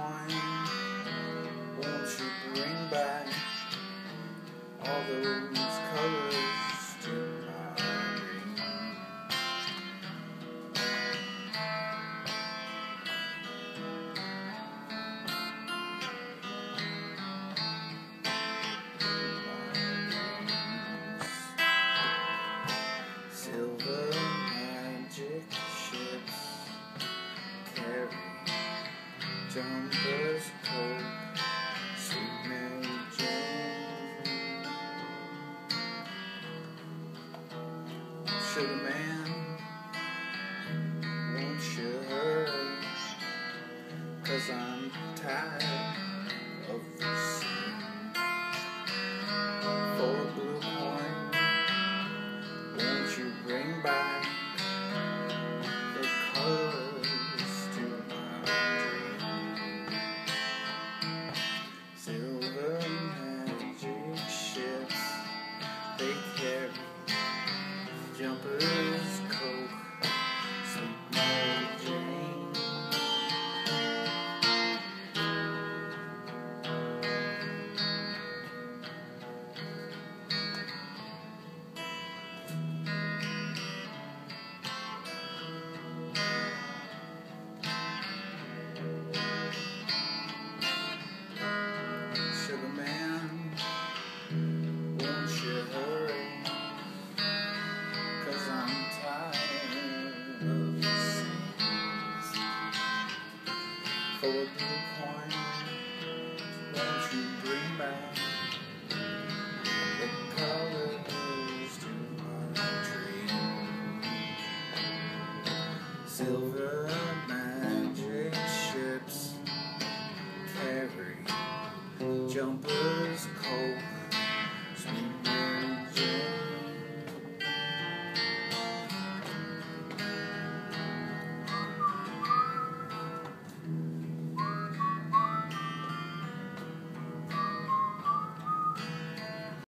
coin, won't you bring back all those colors to my dream? Silver magic ships carry jumpers, coke, sweet Mary Jane. Sugarman, won't you hurry? 'Cause I'm tired of the scene. For a blue coin, won't you bring back the colors to my dream? Silver magic ships, they carry jumpers, coke, sweet Mary Jane. Sugarman, won't you hurry? 'Cause I'm tired of the scenes. For a blue coin, won't you bring back the colors to my dream? Silver